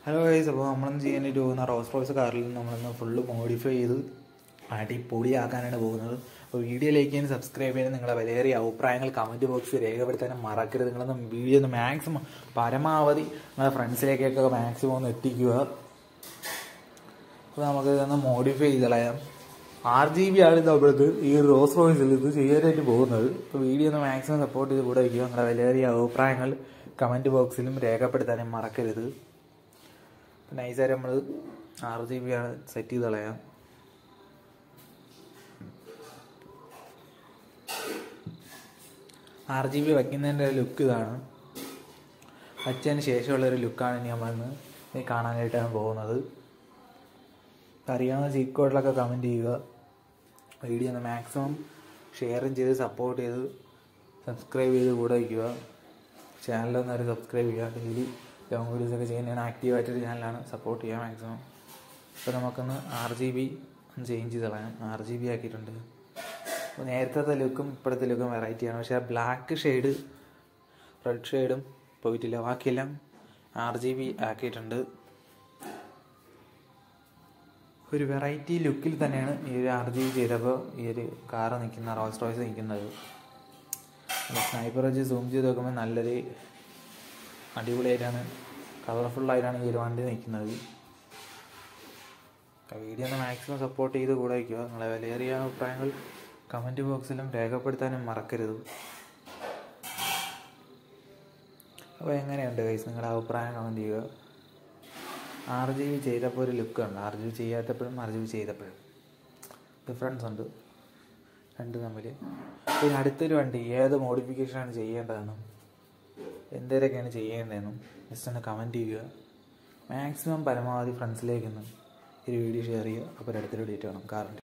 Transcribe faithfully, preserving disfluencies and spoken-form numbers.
Hello guys, അപ്പോൾ നമ്മളൊന്ന് ചെയ്യാനായിട്ട് പോകുന്ന റോസ് റോയ്സ് കാറിൽ നമ്മളൊന്ന് ഫുള്ള് മോഡിഫൈ ചെയ്ത് അടിപൊളിയാക്കാനാണ് പോകുന്നത്. അപ്പോൾ വീഡിയോ ലൈക്ക് ചെയ്യാനും സബ്സ്ക്രൈബ് ചെയ്യാനും നിങ്ങളുടെ വിലയേറിയ അഭിപ്രായങ്ങൾ കമൻറ്റ് ബോക്സിൽ രേഖപ്പെടുത്താനും മറക്കരുത്. നിങ്ങളൊന്ന് വീഡിയോ ഒന്ന് മാക്സിമം പരമാവധി നിങ്ങളുടെ ഫ്രണ്ട്സിലേക്കൊക്കെ മാക്സിമം ഒന്ന് എത്തിക്കുക. അപ്പോൾ നമുക്ക് ഇതൊന്ന് മോഡിഫൈ ചെയ്ത് കളയാം. ആർ ജി ബി ആണ് നമ്മളത് ഈ റോസ് റോയ്സിൽ ഇത് ചെയ്യാനായിട്ട് പോകുന്നത്. അപ്പോൾ വീഡിയോ ഒന്ന് മാക്സിമം സപ്പോർട്ട് ചെയ്ത് കൂടെ വയ്ക്കുക. നിങ്ങളുടെ വിലയേറിയ അഭിപ്രായങ്ങൾ കമൻറ്റ് ബോക്സിലും രേഖപ്പെടുത്താനും മറക്കരുത്. നൈസായിട്ട് നമ്മൾ ആറ് ജി ബി ആണ് സെറ്റ് ചെയ്ത് കളയാം. ആറ് ജി ബി വയ്ക്കുന്നതിൻ്റെ ലുക്ക് ഇതാണ്. വച്ചതിന് ശേഷമുള്ളൊരു ലുക്കാണ് ഇനി നമ്മളിന്ന് കാണാനായിട്ടാണ് പോകുന്നത്. അറിയാവുന്ന ചീറ്റ് കോഡിലൊക്കെ കമൻറ്റ് ചെയ്യുക. വീഡിയോ ഒന്ന് മാക്സിമം ഷെയറും ചെയ്ത് സപ്പോർട്ട് ചെയ്ത് സബ്സ്ക്രൈബ് ചെയ്ത് കൂടെ വയ്ക്കുക. ചാനലൊന്നൊരു സബ്സ്ക്രൈബ് ചെയ്യുക. ഡെയിലി ലോങ് വീഡിയോസൊക്കെ ചെയ്യുന്നതാണ്. ആക്റ്റീവായിട്ടൊരു ചാനലാണ്. സപ്പോർട്ട് ചെയ്യുക മാക്സിമം. അപ്പോൾ നമുക്കൊന്ന് ആറ് ജി ബി ഒന്ന് ചേഞ്ച് ചെയ്ത് കളയാം. ആറ് ജി ബി ആക്കിയിട്ടുണ്ട്. അപ്പോൾ നേരത്തെ ലുക്കും ഇപ്പോഴത്തെ ലുക്കും വെറൈറ്റിയാണ്. പക്ഷേ ബ്ലാക്ക് ഷെയ്ഡ് റെഡ് ഷെയ്ഡും പോയിട്ടില്ല. ബാക്കിയെല്ലാം ആറ് ജി ബി ആക്കിയിട്ടുണ്ട്. ഒരു വെറൈറ്റി ലുക്കിൽ തന്നെയാണ് ഈ ഒരു ആറ് ജി ബി ചെയ്തപ്പോൾ ഈ ഒരു കാറ് നിൽക്കുന്ന റോൾസ് റോയ്സ് നിൽക്കുന്നത്. സ്നൈപ്പർ വെച്ച് സൂം ചെയ്ത് നോക്കുമ്പോൾ നല്ലൊരു അടിപൊളിയായിട്ടാണ്, കളർഫുള്ളായിട്ടാണ് ഈ ഒരു വണ്ടി നിൽക്കുന്നത്. വീഡിയോ ഒന്ന് മാക്സിമം സപ്പോർട്ട് ചെയ്ത് കൂടെ വയ്ക്കുക. നിങ്ങളെ വിലയേറിയ അഭിപ്രായങ്ങൾ കമൻറ്റ് ബോക്സിലും രേഖപ്പെടുത്താനും മറക്കരുത്. അപ്പോൾ എങ്ങനെയുണ്ട് ഗൈസ്, നിങ്ങളുടെ അഭിപ്രായം കമൻറ്റ് ചെയ്യുക. ആറ് ജി ബി ചെയ്തപ്പോൾ ഒരു ലുക്കുണ്ട്, ആറ് ജി ബി ചെയ്യാത്തപ്പോഴും ആറ് ജി ബി ചെയ്തപ്പോഴും ഡിഫറൻസ് ഉണ്ട് രണ്ട് തമ്മിൽ. പിന്നെ അടുത്തൊരു വണ്ടി ഏത് മോഡിഫിക്കേഷനാണ് ചെയ്യേണ്ടതെന്നും എന്തൊക്കെയാണ് ചെയ്യേണ്ടതെന്നും ജസ്റ്റ് ഒന്ന് കമൻറ്റ് ചെയ്യുക. മാക്സിമം പരമാവധി ഫ്രണ്ട്സിലേക്കൊന്ന് ഈ വീഡിയോ ഷെയർ ചെയ്യുക. അപ്പോൾ അടുത്തൊരു വീഡിയോ കാണാം. കാറിൻ്റെ